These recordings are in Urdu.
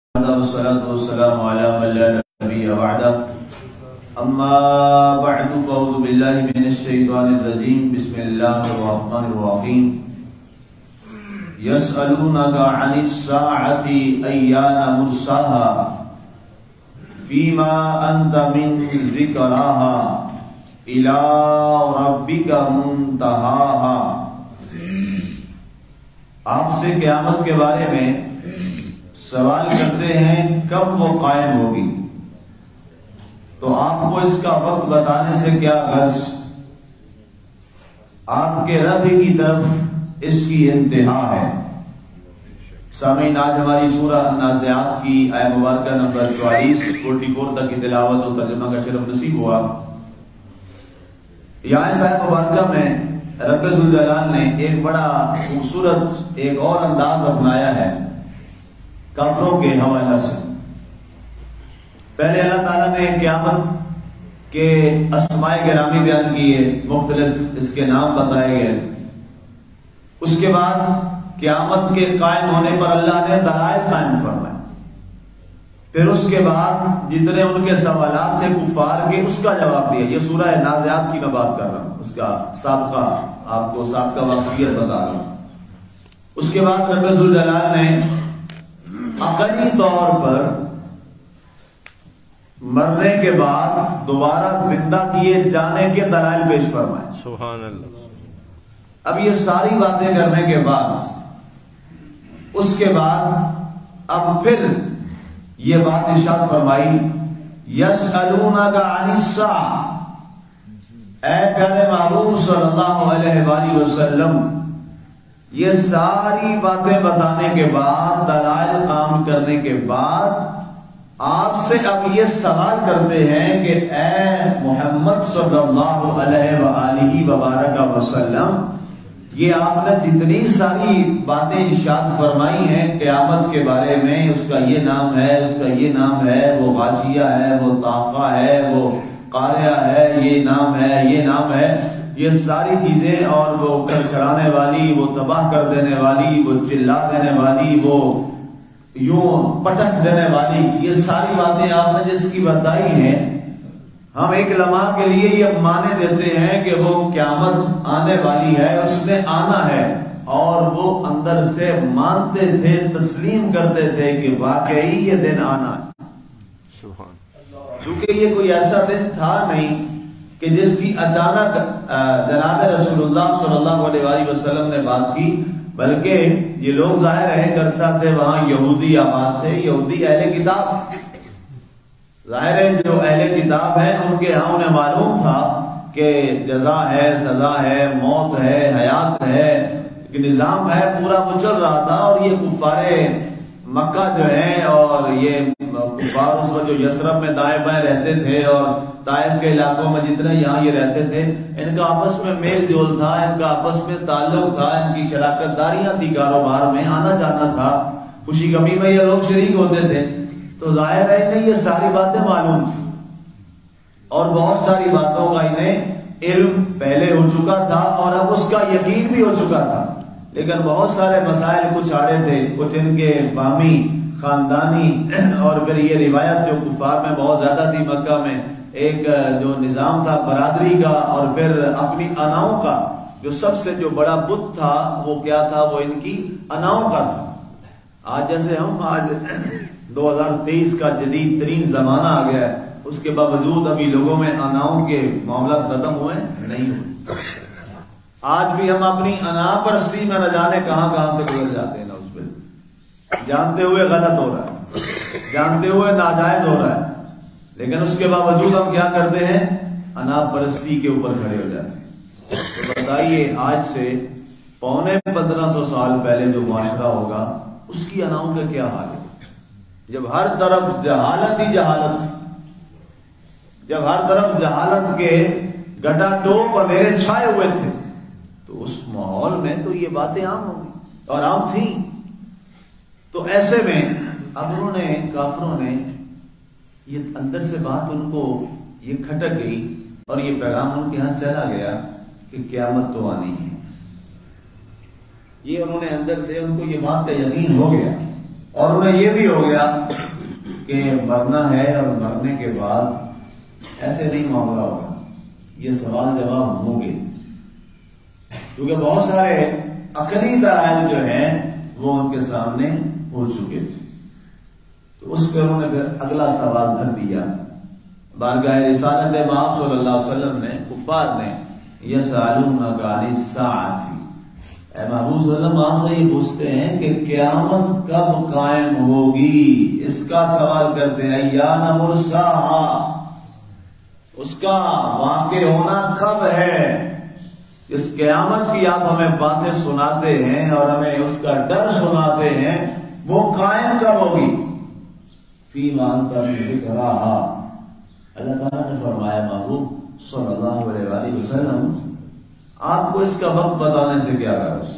والصلاة والسلام على من لا نبي بعده أما بعد فأعوذ بالله من الشيطان الرجيم بسم الله الرحمن الرحيم يسألونك عن الساعة أيان مرساها فيما أنت من ذكراها إلى ربك منتهاها. آپ سے قیامت کے بارے میں سوال کرتے ہیں کب وہ قائم ہوگی، تو آپ کو اس کا وقت بتانے سے کیا غرض، آپ کے رب کی طرف اس کی انتہا ہے. سامعین، آج ہماری سورہ النازعات کی آیہ مبارکہ نمبر 44 تک کی تلاوت و ترجمہ کا شرف نصیب ہوا. یہاں اس آیہ مبارکہ میں رب ذوالجلال نے ایک بڑا خوبصورت ایک اور انداز اپنایا ہے کافروں کے حوالہ سے. پہلے اللہ تعالیٰ نے قیامت کے اسماء گرامی بیان کیے، مختلف اس کے نام بتائے گئے. اس کے بعد قیامت کے قائم ہونے پر اللہ نے دلائل قائم فرمائے. پھر اس کے بعد جتنے ان کے سوالات تھے کفار کے، اس کا جواب دیا. یہ سورہ نازعات کی میں بات کر رہا ہوں، اس کا سابقہ آپ کو سابقہ واقعیت بتا رہا ہوں. اس کے بعد رب ذوالجلال نے عقلی طور پر مرنے کے بعد دوبارہ زندہ کیے جانے کے دلائل پیش فرمائے. سبحان اللہ. اب یہ ساری باتیں کرنے کے بعد اس کے بعد اب پھر یہ بات ارشاد فرمائی، یسألونک عن الساعة، اے پیارے محبوب صلی اللہ علیہ وآلہ وسلم، یہ ساری باتیں بتانے کے بعد، دلائل قائم کرنے کے بعد آپ سے اب یہ سوال کرتے ہیں کہ اے محمد صلی اللہ علیہ وآلہ وبارک وسلم، یہ آپ نے جتنی ساری باتیں ارشاد فرمائی ہیں قیامت کے بارے میں، اس کا یہ نام ہے، اس کا یہ نام ہے، وہ غاشیہ ہے، وہ طاقہ ہے، وہ قاریہ ہے، یہ نام ہے، یہ نام ہے، یہ ساری چیزیں، اور وہ کھڑکھڑانے والی، وہ تباہ کر دینے والی، وہ چلا دینے والی، وہ یوں پٹک دینے والی، یہ ساری باتیں آپ نے جس کی بتائی ہیں، ہم ایک لمحہ کے لیے یہ مانے دیتے ہیں کہ وہ قیامت آنے والی ہے، اس نے آنا ہے. اور وہ اندر سے مانتے تھے، تسلیم کرتے تھے کہ واقعی یہ دن آنا ہے. کیونکہ یہ کوئی ایسا دن تھا نہیں کہ جس کی اچانک جناب رسول اللہ صلی اللہ علیہ وآلہ وسلم نے بات کی، بلکہ یہ لوگ ظاہر ہے عرصہ سے وہاں یہودی آباد تھے، یہودی اہل کتاب. ظاہر ہے جو اہل کتاب ہیں ان کے ہاں انہیں معلوم تھا کہ جزا ہے، سزا ہے، موت ہے، حیات ہے، نظام ہے، پورا وہ چل رہا تھا. اور یہ کفار مکہ جو ہیں، اور یہ کفار اس وقت جو یثرب میں دائیں بائیں رہتے تھے، اور طائف کے علاقوں میں جتنے یہاں یہ رہتے تھے، ان کا آپس میں میل جول تھا، ان کا آپس میں تعلق تھا، ان کی شراکت داریاں تھی، کاروبار میں آنا جانا تھا، خوشی غمی میں یہ لوگ شریک ہوتے تھے. تو ظاہر ہے انہیں یہ ساری باتیں معلوم تھی، اور بہت ساری باتوں کا انہیں علم پہلے ہو چکا تھا، اور اب اس کا یقین بھی ہو چکا تھا. لیکن بہت سارے مسائل کچھ آڑے تھے، کچھ ان کے بامی خاندانی، اور پھر یہ روایت جو کفار میں بہت زیادہ تھی مکہ میں، ایک جو نظام تھا برادری کا، اور پھر اپنی اناؤں کا، جو سب سے جو بڑا بت تھا وہ کیا تھا، وہ ان کی اناؤں کا تھا. آج جیسے ہم آج 2023 کا جدید ترین زمانہ آ گیا ہے، اس کے باوجود ابھی لوگوں میں اناؤں کے معاملات ختم ہوئے نہیں ہوئے. آج بھی ہم اپنی انا پرستی میں نہ جانے کہاں کہاں سے گزر جاتے ہیں. اس پہ جانتے ہوئے غلط ہو رہا ہے، جانتے ہوئے ناجائز ہو رہا ہے، لیکن اس کے باوجود ہم کیا کرتے ہیں، انا پرستی کے اوپر کھڑے ہو جاتے ہیں. تو بتائیے آج سے 1500 سال پہلے جو معاشرہ ہوگا اس کی اناؤں کا کیا حال ہے، جب ہر طرف جہالت ہی جہالت، جب ہر طرف جہالت کے گٹا ٹوپ اندھیرے چھائے ہوئے تھے. تو اس ماحول میں تو یہ باتیں عام ہوں گی اور عام تھی. تو ایسے میں اب انہوں نے، کافروں نے، یہ اندر سے بات ان کو یہ کھٹک گئی، اور یہ پیغام ان کے ہاں چلا گیا کہ قیامت تو آنی ہے. یہ انہوں نے اندر سے، ان کو یہ بات کا یقین ہو گیا اور انہیں یہ بھی ہو گیا کہ مرنا ہے اور مرنے کے بعد ایسے نہیں معاملہ ہوگا، یہ سوال جواب ہوں گے، کیونکہ بہت سارے عقلی دلائل جو ہیں وہ ان کے سامنے ہو چکے تھے۔ تو اس پہ انہوں نے پھر اگلا سوال دھر دیا بارگاہ رسالت امام صلی اللہ علیہ وسلم نے، کفار نے، یسألونک عن الساعۃ، اے محبوب صلی اللہ علیہ وسلم آپ سے یہ پوچھتے ہیں کہ قیامت کب قائم ہوگی، اس کا سوال کرتے ہیں، ایان مرساہا، اس کا واقع ہونا کب ہے؟ اس قیامت کی آپ ہمیں باتیں سناتے ہیں اور ہمیں اس کا ڈر سناتے ہیں، وہ قائم کب ہوگی؟ فیما انت من ذکرہا، اللہ تعالیٰ نے فرمایا محبوب صلی اللہ علیہ وآلہ وسلم آپ کو اس کا وقت بتانے سے کیا غرض؟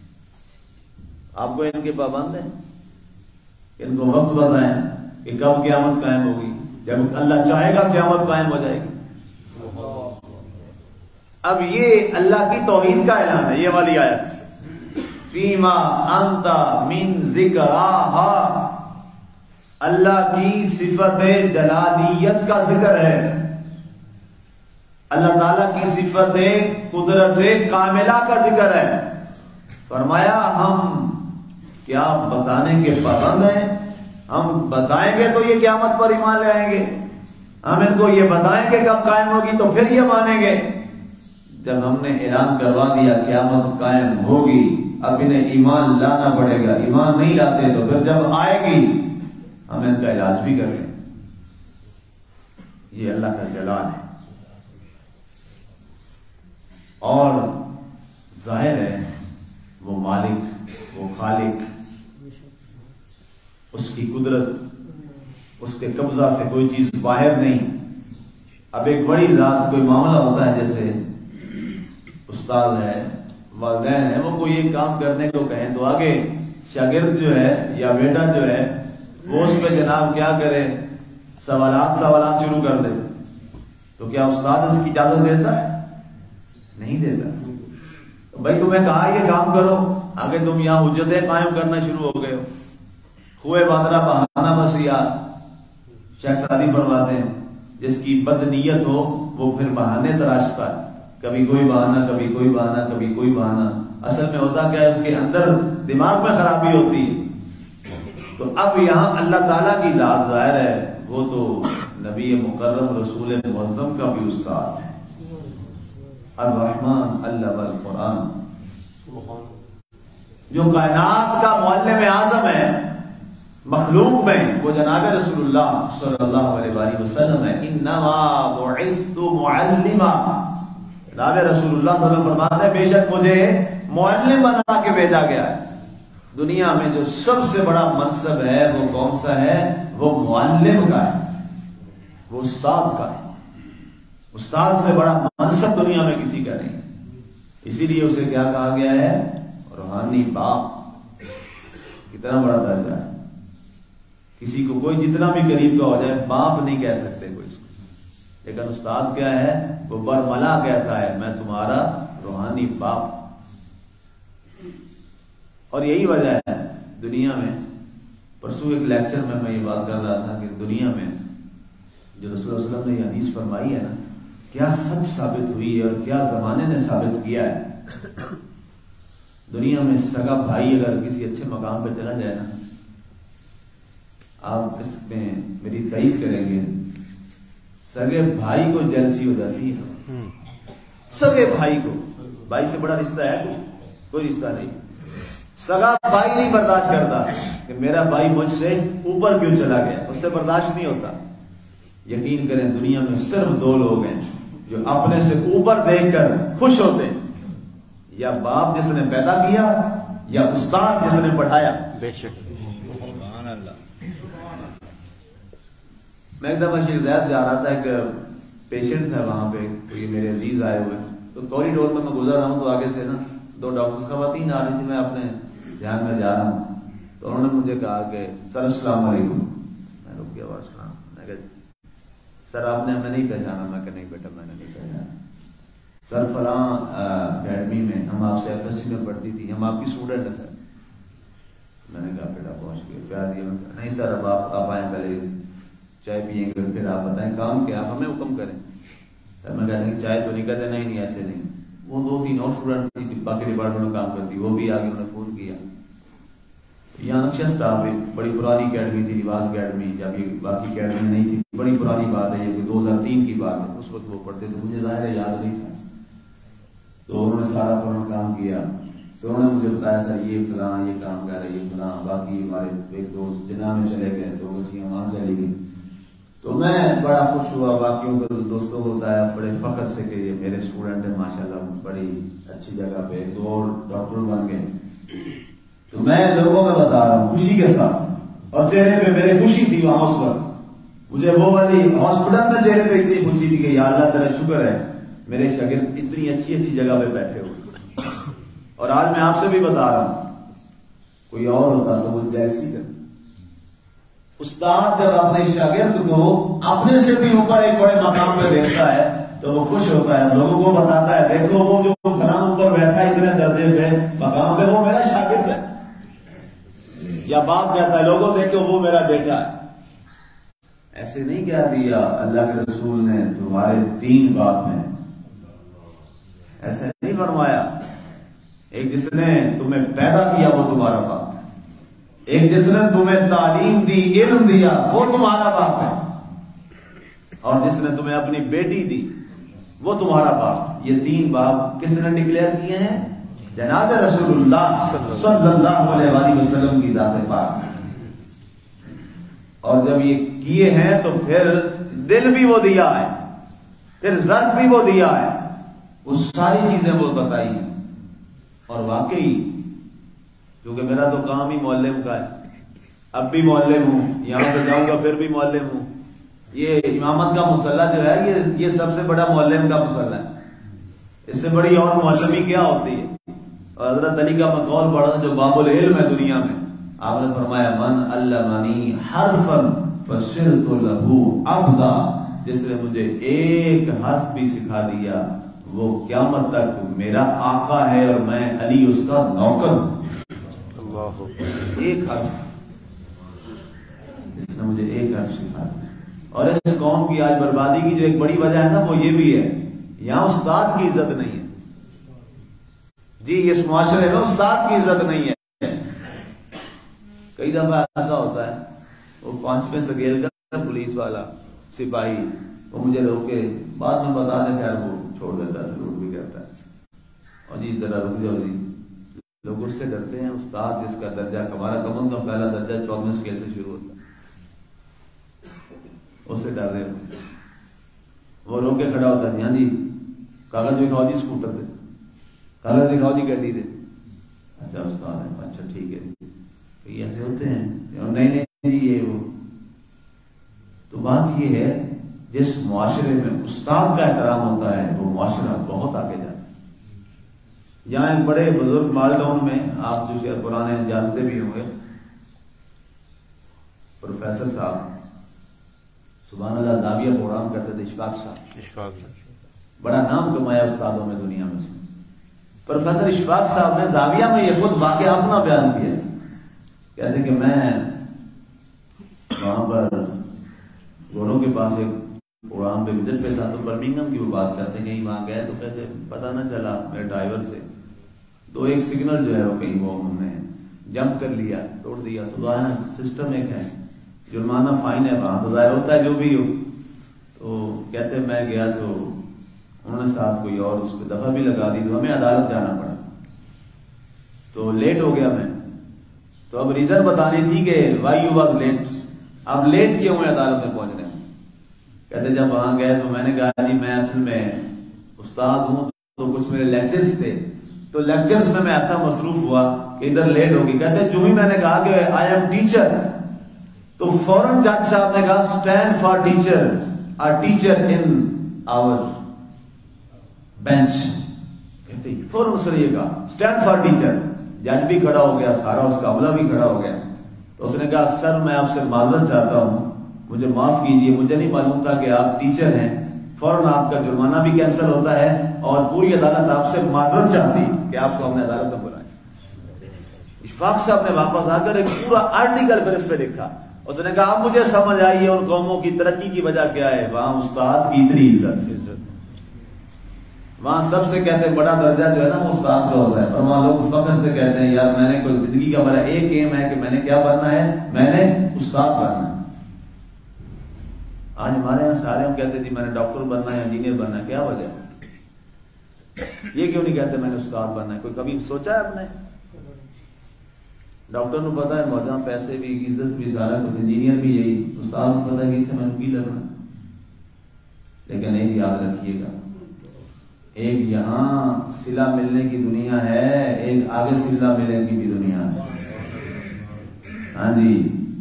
آپ کو ان کے پابند ہیں، ان کو وقت بتائیں کہ کب قیامت قائم ہوگی، جب اللہ چاہے گا قیامت قائم ہو جائے گی۔ اب یہ اللہ کی توحید کا اعلان ہے، یہ والی آیت، فیما انت من ذکرہا، اللہ کی صفت جلالیت کا ذکر ہے، اللہ تعالیٰ کی صفت قدرت کاملہ کا ذکر ہے۔ فرمایا ہم کیا بتانے کے پابند ہیں؟ ہم بتائیں گے تو یہ قیامت پر ایمان لے آئیں گے، ہم ان کو یہ بتائیں گے کب قائم ہوگی تو پھر یہ مانیں گے۔ جب ہم نے اعلان کروا دیا قیامت قائم ہوگی، اب انہیں ایمان لانا پڑے گا، ایمان نہیں لاتے تو پھر جب آئے گی ہم ان کا علاج بھی کریں۔ یہ اللہ کا جلال ہے، اور ظاہر ہے وہ مالک، وہ خالق، اس کی قدرت، اس کے قبضہ سے کوئی چیز باہر نہیں۔ اب ایک بڑی ذات کوئی معاملہ ہوتا ہے، جیسے استاد ہے، والدین ہے، وہ کوئی ایک کام کرنے کو کہیں تو آگے شاگرد جو ہے یا بیٹا جو ہے وہ اس پہ جناب کیا کرے، سوالات شروع کر دے، تو کیا استاد اس کی اجازت دیتا ہے؟ نہیں دیتا۔ بھائی تمہیں کہا یہ کام کرو، آگے تم یہاں حجتیں قائم کرنا شروع ہو گئے ہو، خوئے باندھنا بہانا بس یار۔ شیخ سعدی فرماتے ہیں جس کی بد نیت ہو وہ پھر بہانے تراشتا ہے، کبھی کوئی بہانا، کبھی کوئی بہانا، کبھی کوئی بہانا۔ اصل میں ہوتا کیا ہے، اس کے اندر دماغ میں خرابی ہوتی ہے۔ تو اب یہاں اللہ تعالیٰ کی ذات ظاہر ہے، وہ تو نبی مکرم رسول معظم کا بھی استاد ہے، الرحمن علم القرآن، جو کائنات کا معلم اعظم ہے مخلوق میں، وہ جناب رسول اللہ صلی اللہ علیہ وآلہ وسلم ہے۔ انما بعثت معلما، جناب رسول اللہ صلی اللہ علیہ وسلم فرماتے ہیں بے شک مجھے معلم بنا کے بھیجا گیا ہے۔ دنیا میں جو سب سے بڑا منصب ہے وہ کون سا ہے؟ وہ معلم کا ہے، وہ استاد کا ہے۔ استاد سے بڑا منصب دنیا میں کسی کا نہیں، اسی لیے اسے کیا کہا گیا ہے؟ روحانی باپ۔ کتنا بڑا درجہ ہے، کسی کو کوئی جتنا بھی قریب کا ہو جائے باپ نہیں کہہ سکتے کوئی اس کو، لیکن استاد کیا ہے؟ وہ برملا کہتا ہے میں تمہارا روحانی باپ۔ اور یہی وجہ ہے دنیا میں، پرسوں ایک لیکچر میں یہ بات کر رہا تھا کہ دنیا میں جو رسول اللہ صلی اللہ علیہ وسلم نے یہ حدیث فرمائی ہے نا، کیا سچ ثابت ہوئی ہے اور کیا زمانے نے ثابت کیا ہے۔ دنیا میں سگا بھائی اگر کسی اچھے مقام پہ چلا جائے نا، آپ اس میں میری تائید کریں گے، سگے بھائی کو جیلسی ہو جاتی ہے۔ سگے بھائی کو، بھائی سے بڑا رشتہ ہے کوئی رشتہ نہیں، سگا بھائی نہیں برداشت کرتا کہ میرا بھائی مجھ سے اوپر کیوں چلا گیا، اس سے برداشت نہیں ہوتا۔ یقین کریں دنیا میں صرف دو لوگ ہیں جو اپنے سے اوپر دیکھ کر خوش ہوتے ہیں، یا باپ جس نے پیدا کیا یا استاد جس نے پڑھایا۔ بے شک سبحان اللہ۔ میں ایک دفعہ شیخ زید جا رہا تھا، ایک پیشنٹ تھا وہاں پہ، کوئی میرے عزیز آئے ہوئے، تو کوریڈور میں گزر رہا ہوں تو آگے سے نا دو ڈاکٹرز خواتین آ رہی تھی، میں اپنے دھیان میں جا رہا ہوں، تو انہوں نے مجھے کہا کہ سر السلام علیکم۔ میں رک گیا، وعلیکم السلام۔ میں کہا سر آپ نے ہمیں نہیں پہچانا؟ میں کہ نہیں بیٹا میں نے نہیں پہچانا، سر فلاں اکیڈمی میں ہم آپ سے FSC میں پڑھتی تھی، ہم آپ کی اسٹوڈنٹ ہیں سر۔ میں نے کہا بیٹا پہنچ گئے، پیار دیا، نہیں سر اب آپ آئیں، پہلے چائے پیئیں گے پھر آپ بتائیں کام کیا، آپ ہمیں حکم کریں۔ سر میں کہا نہیں چائے تو نہیں، کہتے نہیں ایسے نہیں۔ وہ 2-3 اور اسٹوڈنٹ تھی باقی ڈپارٹمنٹ میں کام کرتی، وہ بھی آگے انہوں نے فون کیا۔ یہاں نقشہ اسٹاف بڑی پرانی اکیڈمی تھی، رواز اکیڈمی، جب یہ باقی اکیڈمی نہیں تھی، بڑی پرانی بات ہے، یہ 2003 کی بات ہے، اس وقت وہ پڑھتے تھے، مجھے ظاہر ہے یاد نہیں تھا۔ تو انہوں نے سارا فوراً کام کیا، تو انہوں نے مجھے بتایا سر یہ فلاں یہ کام کر رہے، یہ فلاں، باقی ہمارے ایک دوست جناب میں چلے گئے، تو بچیاں وہاں چلی گئی۔ تو میں بڑا خوش ہوا، باقیوں کو دوستوں کو بتایا بڑے فخر سے کہ یہ میرے اسٹوڈنٹ ہیں ماشاءاللہ، بڑی اچھی جگہ پہ، تو اور ڈاکٹر بن گئے۔ تو میں لوگوں میں بتا رہا ہوں خوشی کے ساتھ، اور چہرے پہ میرے خوشی تھی وہاں اس وقت، مجھے وہ والی ہاسپٹل میں چہرے پہ اتنی خوشی تھی کہ یا اللہ تیرا شکر ہے میرے شاگرد اتنی اچھی اچھی جگہ پہ بیٹھے ہوئے۔ اور آج میں آپ سے بھی بتا رہا ہوں، کوئی اور ہوتا تو وہ جیسی کرتا۔ استاد جب اپنے شاگرد کو اپنے سے بھی اوپر ایک بڑے مقام پہ دیکھتا ہے تو وہ خوش ہوتا ہے، لوگوں کو بتاتا ہے دیکھو وہ جو فلاں اوپر بیٹھا ہے اتنے درجے پہ مقام پہ، وہ میرا شاگرد ہے۔ یا باپ کہتا ہے لوگوں دیکھو وہ میرا بیٹا ہے۔ ایسے نہیں کہہ دیا اللہ کے رسول نے تمہارے 3 باپ ہیں، ایسے نہیں فرمایا۔ ایک جس نے تمہیں پیدا کیا وہ تمہارا باپ ہے، ایک جس نے تمہیں تعلیم دی، علم دیا، وہ تمہارا باپ ہے، اور جس نے تمہیں اپنی بیٹی دی وہ تمہارا باپ۔ یہ 3 باپ کس نے ڈکلیئر کیے ہیں؟ جناب رسول اللہ صلی اللہ علیہ وآلہ وسلم کی ذات پاک۔ اور جب یہ کیے ہیں تو پھر دل بھی وہ دیا ہے، پھر ضرب بھی وہ دیا ہے، وہ ساری چیزیں وہ بتائی ہیں۔ اور واقعی کیونکہ میرا تو کام ہی معلم کا ہے، اب بھی معلم ہوں، یہاں سے جاؤں گا پھر بھی معلم ہوں۔ یہ امامت کا مصلح جو ہے یہ سب سے بڑا معلم کا مصلح ہے، اس سے بڑی اور معلمی کیا ہوتی ہے۔ اور حضرت علی کا میں قول پڑھا تھا جو باب العلم ہے دنیا میں، آپ نے فرمایا من علمنی حرفا فصرت لہ عبدا، جس نے مجھے ایک حرف بھی سکھا دیا وہ قیامت تک میرا آقا ہے اور میں علی اس کا نوکر ہوں۔ ایک حرف، جس نے مجھے ایک حرف سکھا دیا۔ اور اس قوم کی آج بربادی کی جو ایک بڑی وجہ ہے نا وہ یہ بھی ہے، یہاں استاد کی عزت نہیں ہے۔ جی اس معاشرے میں استاد کی عزت نہیں ہے۔ کئی دفعہ ایسا ہوتا ہے وہ 5ویں سکیل کا پولیس والا سپاہی وہ مجھے روکے، بعد میں بتا دے، خیر وہ چھوڑ دیتا ہے، سلوٹ بھی کرتا ہے، اور جی ذرا رک جاؤ جی۔ لوگ اس سے ڈرتے ہیں، استاد جس کا درجہ ہمارا کم از کم پہلا درجہ 14ویں سکیل سے شروع ہوتا ہے، اس سے ڈر رہے ہوتے ہیں۔ وہ روک کے کھڑا ہوتا ہے، ہاں جی کاغذ دکھاؤ جی، اسکوٹر دے، کاغذ دکھاؤ جی، گاڑی دے۔ اچھا استاد ہے، اچھا ٹھیک ہے جی، ایسے ہوتے ہیں، نہیں نہیں جی یہ وہ۔ تو بات یہ ہے جس معاشرے میں استاد کا احترام ہوتا ہے وہ معاشرہ بہت آگے جاتا ہے۔ یہاں ایک بڑے بزرگ مال ٹاؤن میں، آپ جو شاید پرانے جانتے بھی ہوں گے، پروفیسر صاحب سبحان اللہ زاویہ پروگرام کرتے تھے، اشفاق صاحب، بڑا نام کمایا استادوں میں دنیا میں سے۔ پروفیسر اشفاق صاحب نے زاویہ میں یہ خود واقعہ اپنا بیان کیا، کہتے کہ میں وہاں پر گوروں کے پاس ایک پروگرام پہ وزٹ پہ تھا، تو برمنگھم کی وہ بات کرتے ہیں، کہیں وہاں گئے تو کہتے پتہ نہ چلا میرے ڈرائیور سے، تو ایک سگنل جو ہے وہ کہیں وہ انہوں نے جمپ کر لیا، توڑ دیا، تو ظاہر سسٹم ایک ہے، جرمانہ فائن ہے وہاں، تو ظاہر ہوتا ہے جو بھی ہو۔ تو کہتے میں گیا تو انہوں نے ساتھ کوئی اور اس پہ دفعہ بھی لگا دی، تو ہمیں عدالت جانا پڑا، تو لیٹ ہو گیا میں، تو اب ریزن بتانی تھی کہ وائی یو واز لیٹ، اب لیٹ کیوں ہوئے عدالت میں پہنچنے میں۔ کہتے جب وہاں گئے تو میں نے کہا جی میں اصل میں استاد ہوں، تو کچھ میرے لیکچرز تھے، تو لیکچرز میں ایسا مصروف ہوا کہ ادھر لیٹ ہوگی۔ کہتے جو ہی میں نے کہا کہ آئی ایم ٹیچر، تو فوراً جج صاحب نے کہا stand for teacher, a teacher in our bench. کہتے فوراً سر یہ کہا اسٹینڈ فار ٹیچر، جج بھی کھڑا ہو گیا، سارا اس کا عملہ بھی کھڑا ہو گیا۔ تو اس نے کہا سر میں آپ سے معذرت چاہتا ہوں، مجھے معاف کیجیے، مجھے نہیں معلوم تھا کہ آپ ٹیچر ہیں۔ فوراً آپ کا جرمانہ بھی کینسل ہوتا ہے اور پوری عدالت آپ سے معذرت چاہتی کہ آپ کو ہم نے عدالت میں بلایا۔ اشفاق صاحب نے واپس آ کر ایک پورا آرٹیکل پھر اس پہ لکھا. اس نے کہا اب مجھے سمجھ آئی ہے ان قوموں کی ترقی کی وجہ کیا ہے. وہاں استاد کی اتنی عزت، وہاں سب سے کہتے ہیں بڑا درجہ جو ہے نا وہ استاد کا ہوتا ہے، اور وہاں لوگ فخر سے کہتے ہیں یار میں نے کوئی زندگی کا میرا ایک ایم ہے کہ میں نے کیا بننا ہے، میں نے استاد بننا ہے. آج ہمارے یہاں سارے ہم کہتے تھے میں نے ڈاکٹر بننا ہے، انجینئر بننا ہے. کیا وجہ؟ یہ کیوں نہیں کہتے میں نے استاد بننا ہے؟ کوئی کبھی سوچا ہے آپ نے؟ ڈاکٹر نو پتا ہے موجہ پیسے بھی، عزت بھی، سارا کچھ. انجینئر بھی یہی، استاد کو پتا ہے کہ میں نے کی لگنا. لیکن ایک یاد رکھیے گا، ایک یہاں صلہ ملنے کی دنیا ہے، ایک آگے صلہ ملنے کی بھی دنیا ہے. ہاں جی،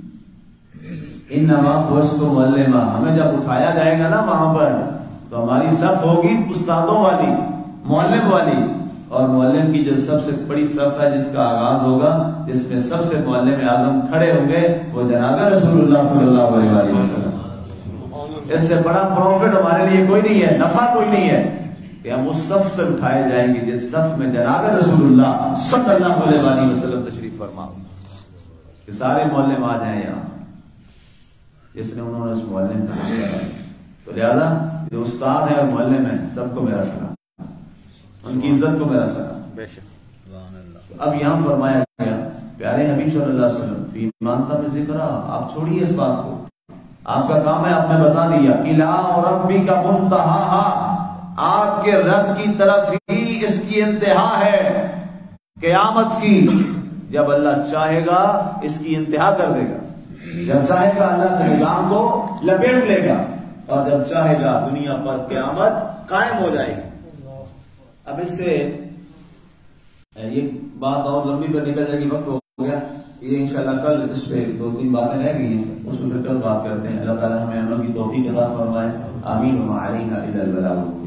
انما بعثت معلما. ہمیں جب اٹھایا جائے گا نا وہاں پر تو ہماری صف ہوگی استادوں والی، معلم والی. اور معلم کی جو سب سے بڑی صف ہے جس کا آغاز ہوگا، جس میں سب سے معلم اعظم کھڑے ہوں گے، وہ جناب رسول اللہ صلی اللہ علیہ وسلم. اس سے بڑا پروفٹ ہمارے لیے کوئی نہیں ہے، نفع کوئی نہیں ہے کہ ہم اس صف سے اٹھائے جائیں گے جس صف میں جناب رسول اللہ صلی اللہ علیہ وسلم تشریف فرما، کہ سارے معلم آ جائیں یہاں جس نے انہوں نے اس معلم کا کیا. تو لہذا جو استاد ہے اور معلم ہے سب کو میرا سلام، ان کی عزت کو میرا سلام. اب یہاں فرمایا گیا پیارے حبیب صلی اللہ علیہ وسلم فی مانتا میں ذکر، آپ چھوڑیے اس بات کو، آپ کا کام ہے، آپ نے بتا دیا الہ ربی کا منتہا، آپ کے رب کی طرف ہی اس کی انتہا ہے قیامت کی. جب اللہ چاہے گا اس کی انتہا کر دے گا، جب چاہے گا اللہ سے نظام کو لپیٹ لے گا، اور جب چاہے گا دنیا پر قیامت قائم ہو جائے گی. اب اس سے یہ بات اور لمبی پر نکل جائے گی، وقت ہو گیا. یہ انشاءاللہ کل اس پہ 2-3 باتیں رہ گئی ہیں، اس میں پھر کل بات کرتے ہیں. اللہ تعالی ہمیں عمل کی توفیق عطا فرمائے. آمین. وما علینا الا البلاغ.